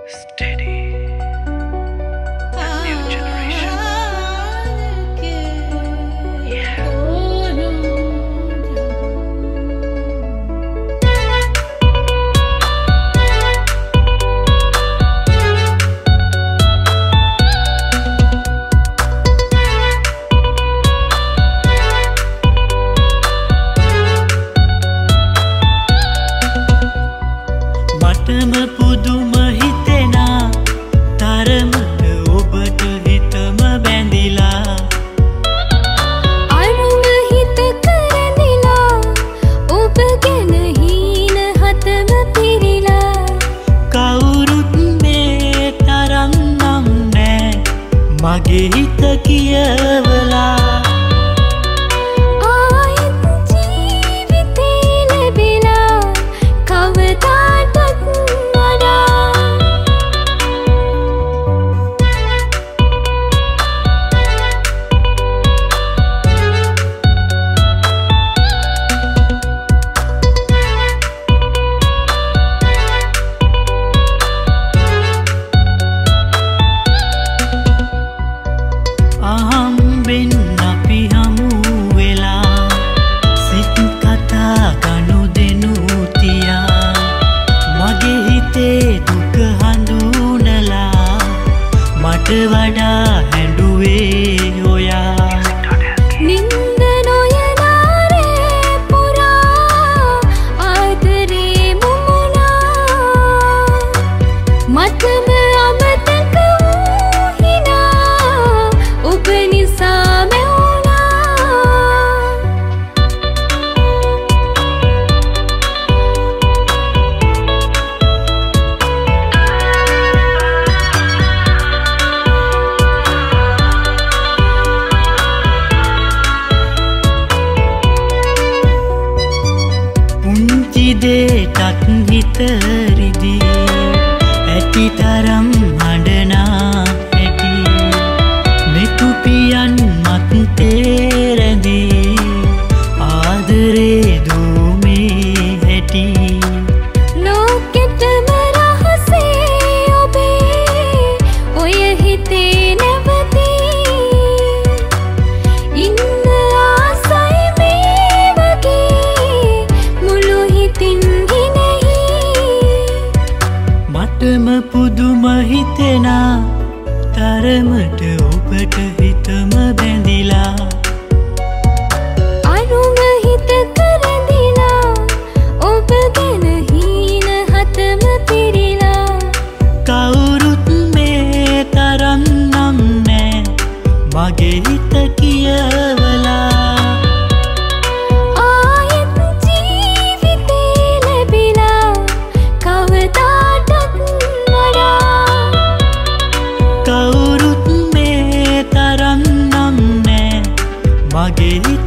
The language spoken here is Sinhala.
Steady. A new generation. Yeah. මටම පුදුම හිතෙනා තරමට ඔබට හිතම බැඳිලා අරුම හිත කරදිලා ඔබ ගැන හීන හතම පිරිලා කවුරුත් මේ තරම් නම් නෑ මගේ හිත කියවලා අහම්බෙන් අපි හමු වෙලා සිත් කතා ගනුදෙනු තියා මගේ හිතේ දුක හඳුනලා මට වඩා හැඬුවේ ඔයා නින්ද නොයනාරේ පුරා ආදරේ මුමුණා මටම අමතක වූ හිනා ඔබ නිසා මැවුණා පුංචි දේටත් හිත රිදී ඇති තරම් හඬනා ඇති මෙතුපියන් මත් තේරැදී ආදරේ දූමේ හැටි ලෝකෙටම රහසේ ඔබේ ඔය හිතේ නැවතී ඉන්න ආසයි මේ වගේ මුළු හිතින් ගිනෙහි මටම පුදුම හිතෙනා තරමට ඔබට හිතම බැඳිලා අරුම හිත කරදිලා ඔබ ගැන හීන හතම පිරිලා කවුරුත් මේ තරම් නම් නෑ මගේ හිත කියවලා ආයෙත් ජීවිතේ ලැබිලා කවදාටත් වඩා කවුරුත් මේ තරම් නම් නෑ මගේ හිත